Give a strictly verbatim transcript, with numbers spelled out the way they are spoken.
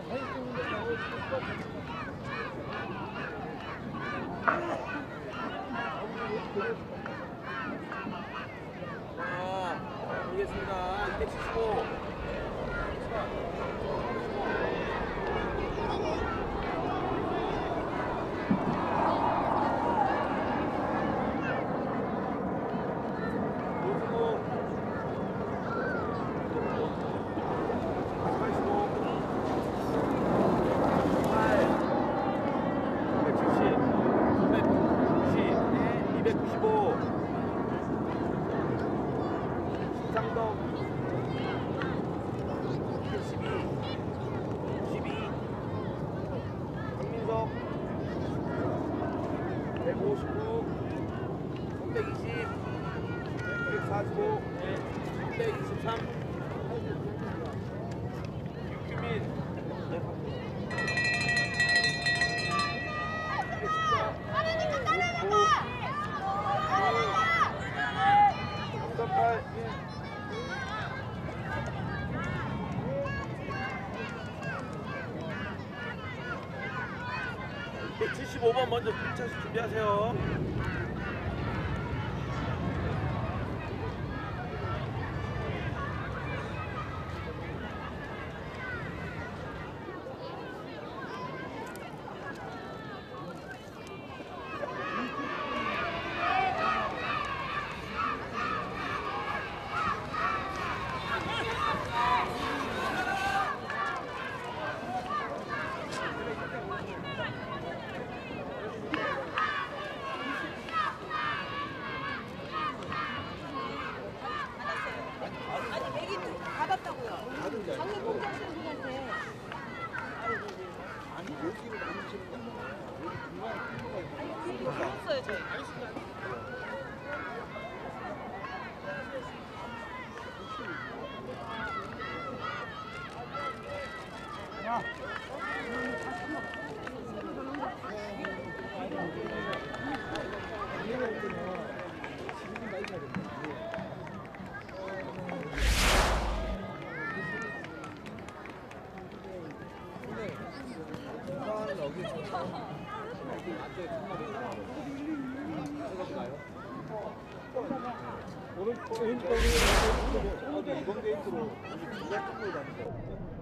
자, 보겠습니다. 이백칠십오. 이백구십오. 신상동 이백십이. 십이. 박민석 백오십구. 삼백이십. 백사십오. 삼백이십삼. 육규민 백칠십오 번 먼저 차시 준비하세요. 장례 공장에서 누구한테? 아니 여기를 안 치는 게 아니라 여기 중간에 친구가 있고 이거 없어요 저희. 야. 지금 나이 차겠네. 오른쪽 오른쪽으로 이번 게임으로 이번 게임으로 다니고